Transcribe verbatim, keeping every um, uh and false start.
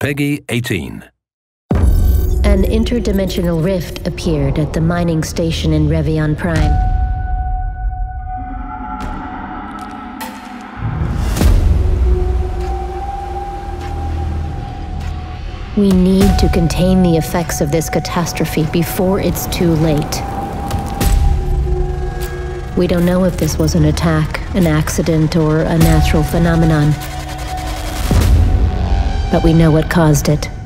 Peggy eighteen. An interdimensional rift appeared at the mining station in Revion Prime. We need to contain the effects of this catastrophe before it's too late. We don't know if this was an attack, an accident, or a natural phenomenon. But we know what caused it.